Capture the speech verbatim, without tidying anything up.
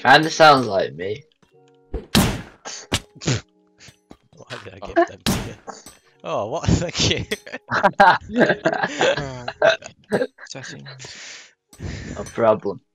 Kinda sounds like me. Why did I give them to you? Oh, what? Thank you. Settings. No problem.